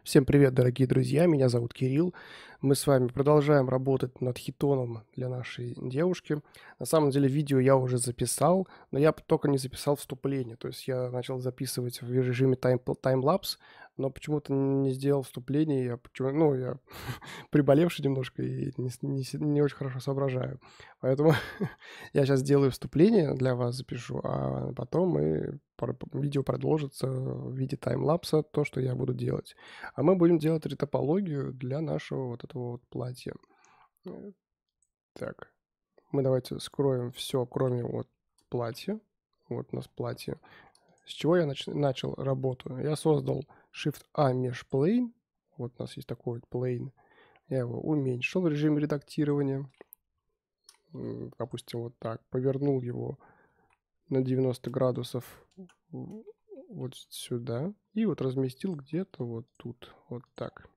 Всем привет, дорогие друзья, меня зовут Кирилл. Мы с вами продолжаем работать над хитоном для нашей девушки. На самом деле видео я уже записал, но я только не записал вступление. То есть я начал записывать в режиме таймлапс, но почему-то не сделал вступление. Я приболевший немножко и не очень хорошо соображаю. Поэтому я сейчас сделаю вступление для вас, запишу, а потом видео продолжится в виде таймлапса, то, что я буду делать. А мы будем делать ретопологию для нашего вот этого вот платья. Э, Так, мы давайте скроем все, кроме вот платья. Вот у нас платье. С чего я начал работу? Я создал Shift-A Mesh Plane. Вот у нас есть такой вот plane. Я его уменьшил в режиме редактирования. Допустим, вот так. Повернул его на 90 градусов вот сюда. И вот разместил где-то вот тут. Вот так.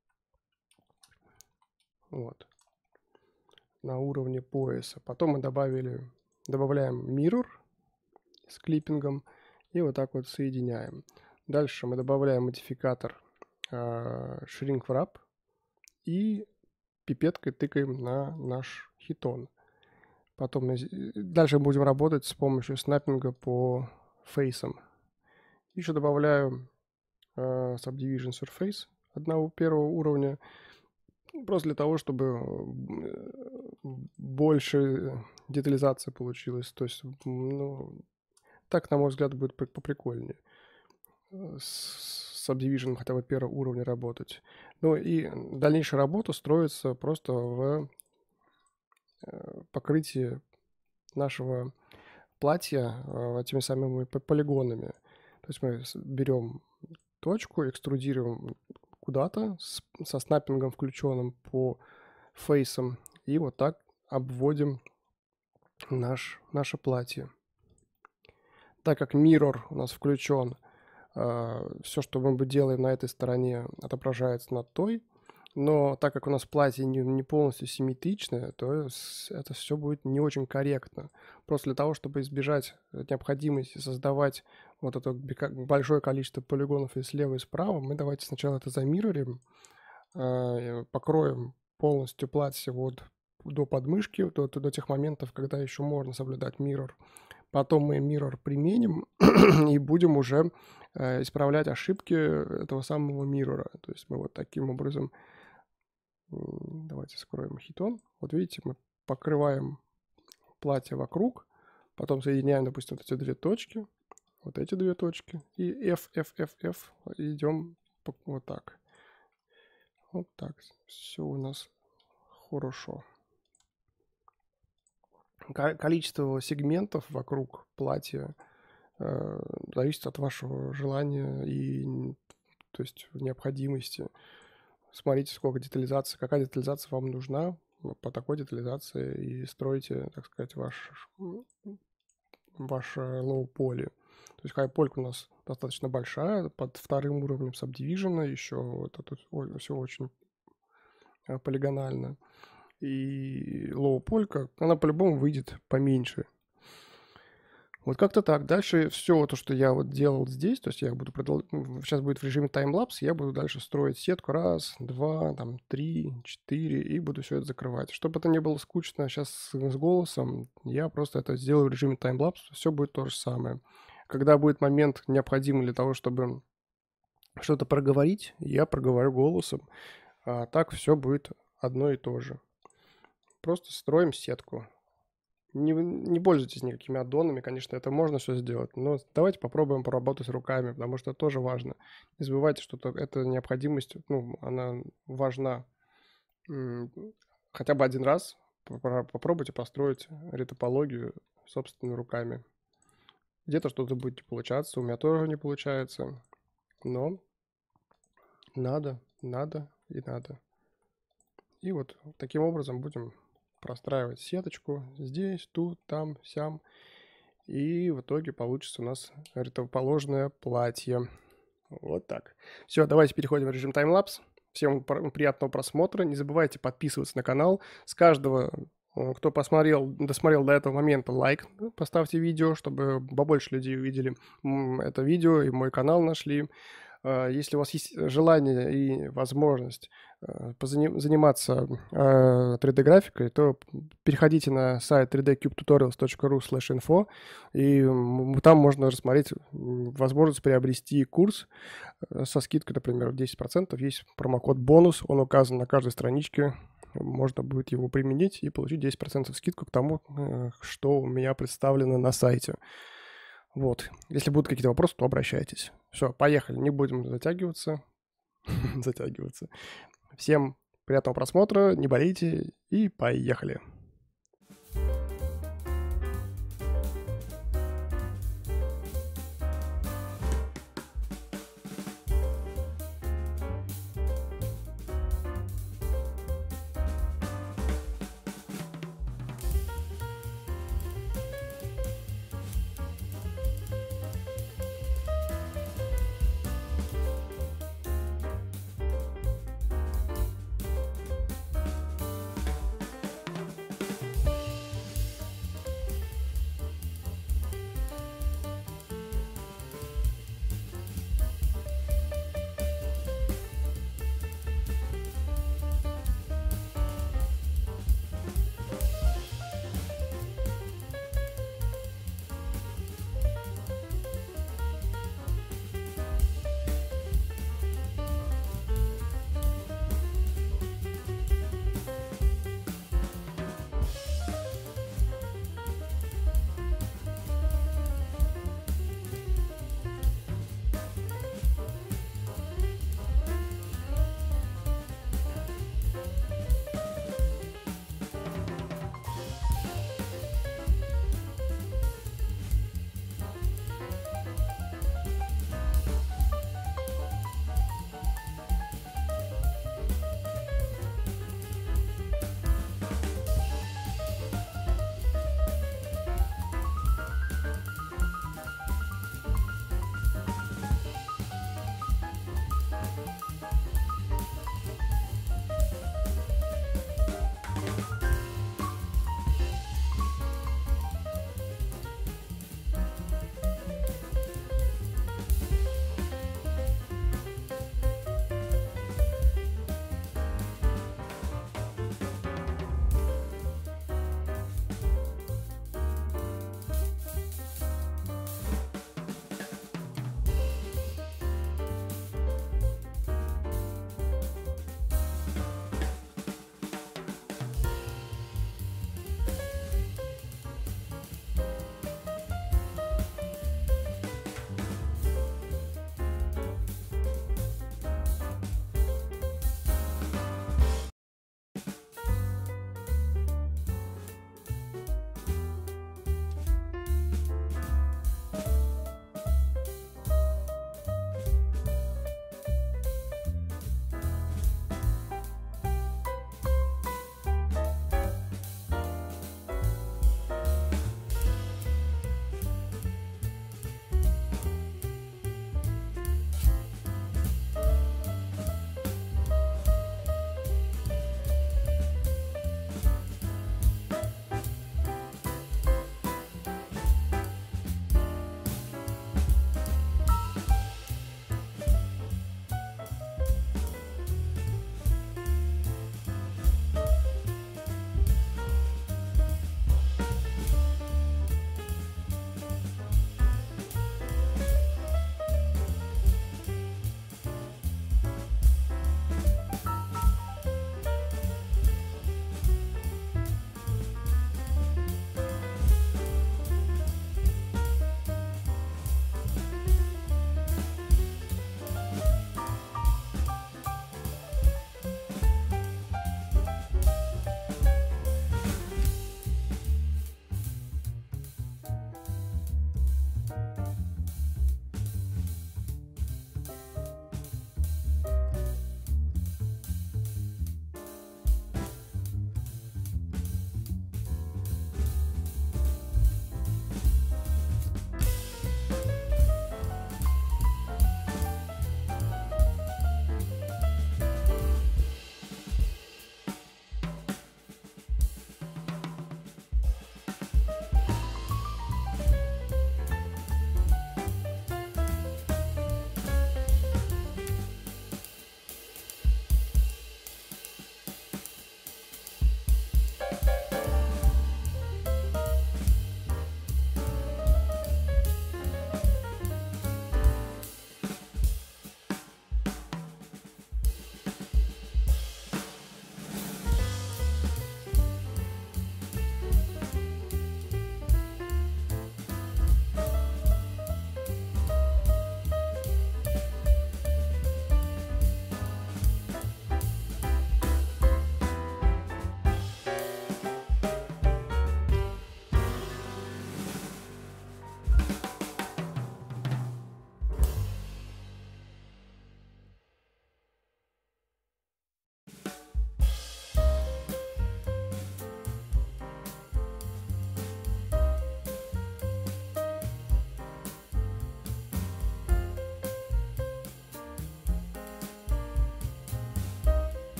Вот. На уровне пояса. Потом мы добавляем mirror с клиппингом и вот так вот соединяем. Дальше мы добавляем модификатор shrink wrap и пипеткой тыкаем на наш хитон. Потом дальше будем работать с помощью снаппинга по фейсам. Еще добавляю Subdivision Surface первого уровня, просто для того, чтобы больше детализация получилась. То есть, так, на мой взгляд, будет поприкольнее с Subdivision хотя бы первого уровня работать. Ну и дальнейшая работа строится просто в покрытии нашего платья этими самыми полигонами. То есть мы берем точку, экструдируем куда-то со снаппингом включенным по фейсам и вот так обводим наше платье. Так как mirror у нас включен, все, что мы делаем на этой стороне, отображается на той. Но так как у нас платье не полностью симметричное, то это все будет не очень корректно. Просто для того, чтобы избежать необходимости создавать вот это большое количество полигонов и слева, и справа, мы давайте сначала это замиррорим, покроем полностью платье вот до подмышки, до тех моментов, когда еще можно соблюдать mirror. Потом мы mirror применим и будем уже исправлять ошибки этого самого mirror. То есть мы вот таким образом... Давайте скроем хитон. Вот видите, мы покрываем платье вокруг, потом соединяем, допустим, вот эти две точки, вот эти две точки, и F, F, F, F, идем вот так. Вот так. Все у нас хорошо. Количество сегментов вокруг платья зависит от вашего желания и, то есть, необходимости. Смотрите, сколько детализации, какая детализация вам нужна, по такой детализации и стройте, так сказать, ваше low-poly. То есть high-poly у нас достаточно большая, под вторым уровнем subdivision, еще это тут все очень полигонально. И low-poly, она по-любому выйдет поменьше. Вот как-то так. Дальше все то, что я вот делал здесь, то есть я буду сейчас будет в режиме таймлапс, я буду дальше строить сетку 1, 2, там 3, 4 и буду все это закрывать. Чтобы это не было скучно сейчас с голосом, я просто это сделаю в режиме таймлапс, все будет то же самое. Когда будет момент необходимый для того, чтобы что-то проговорить, я проговорю голосом, а так все будет одно и то же. Просто строим сетку. Не пользуйтесь никакими аддонами, конечно, это можно все сделать, но давайте попробуем поработать руками, потому что это тоже важно. Не забывайте, что эта необходимость, она важна. Хотя бы один раз попробуйте построить ретопологию собственными руками. Где-то что-то будет не получаться, у меня тоже не получается, но надо и надо. И вот таким образом будем простраивать сеточку здесь, тут, там, сям. И в итоге получится у нас ретроположное платье. Вот так. Все, давайте переходим в режим таймлапс. Всем приятного просмотра. Не забывайте подписываться на канал. С каждого, кто досмотрел до этого момента, лайк поставьте видео, чтобы побольше людей увидели это видео и мой канал нашли. Если у вас есть желание и возможность заниматься 3D-графикой, то переходите на сайт 3dcubetutorials.ru/info, и там можно рассмотреть возможность приобрести курс со скидкой, например, в 10%. Есть промокод бонус, он указан на каждой страничке. Можно будет его применить и получить 10% скидку к тому, что у меня представлено на сайте. Вот. Если будут какие-то вопросы, то обращайтесь. Все, поехали. Не будем затягиваться. Всем приятного просмотра, не болейте и поехали.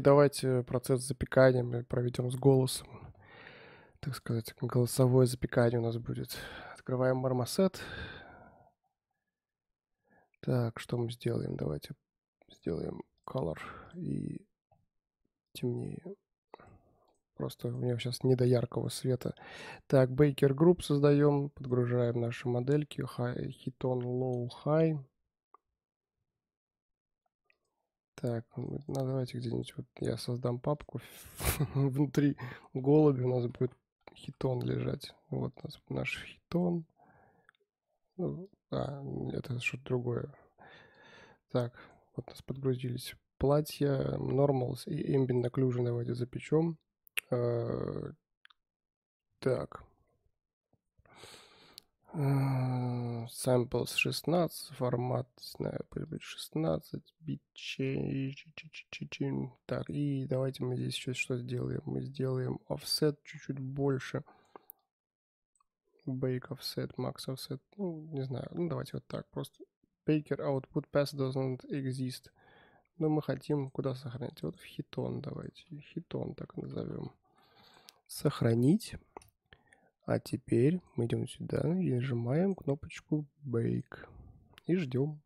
давайте процесс запекания мы проведем с голосом. Так сказать, голосовое запекание у нас будет. Открываем Marmoset. Так, что мы сделаем? Давайте сделаем color и темнее. Просто у меня сейчас не до яркого света. Так, Baker Group создаем, подгружаем наши модельки. Hiton Low High. Так, давайте где-нибудь, вот я создам папку, внутри голуби у нас будет хитон лежать. Вот у нас наш хитон. Это что-то другое. Так, вот у нас подгрузились платья, Normals и Ambient Occlusion давайте запечем. Так. Samples 16, формат, не знаю, пусть будет 16, бит. Так, и давайте мы здесь еще что сделаем. Мы сделаем offset чуть-чуть больше. Bake offset, max offset, ну, не знаю, ну, давайте вот так, просто Baker output path doesn't exist. Но мы хотим куда сохранить? Вот в хитон давайте, хитон так назовем. Сохранить. А теперь мы идем сюда и нажимаем кнопочку Bake. И ждем.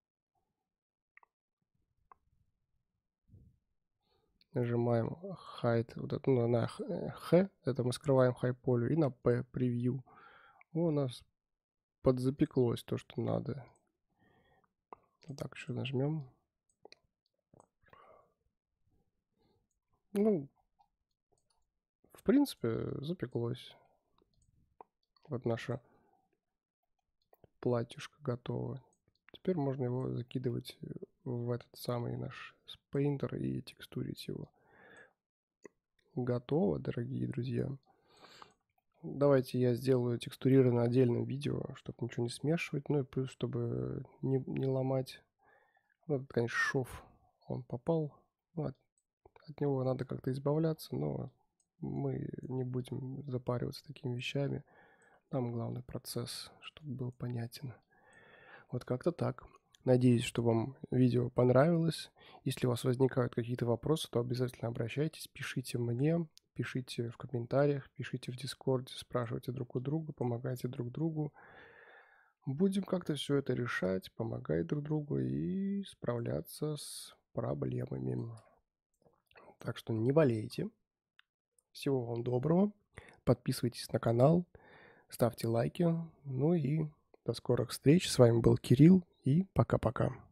Нажимаем Hide, вот это, ну, на H, это мы скрываем High Poly, и на P, Preview. У нас подзапеклось то, что надо. Вот так еще нажмем. Ну, в принципе, запеклось. Вот наше платьишко готово. Теперь можно его закидывать в этот самый наш Painter и текстурить его. Готово, дорогие друзья. Давайте я сделаю текстурированное отдельным видео, чтобы ничего не смешивать. Ну и плюс, чтобы не ломать. Вот, конечно, шов, он попал. Ну, от него надо как-то избавляться, но мы не будем запариваться такими вещами. Нам главный процесс, чтобы был понятен. Вот как-то так. Надеюсь, что вам видео понравилось. Если у вас возникают какие-то вопросы, то обязательно обращайтесь, пишите мне, пишите в комментариях, пишите в Дискорде, спрашивайте друг у друга, помогайте друг другу. Будем как-то все это решать, помогать друг другу и справляться с проблемами. Так что не болейте. Всего вам доброго. Подписывайтесь на канал, ставьте лайки. Ну и до скорых встреч. С вами был Кирилл и пока-пока.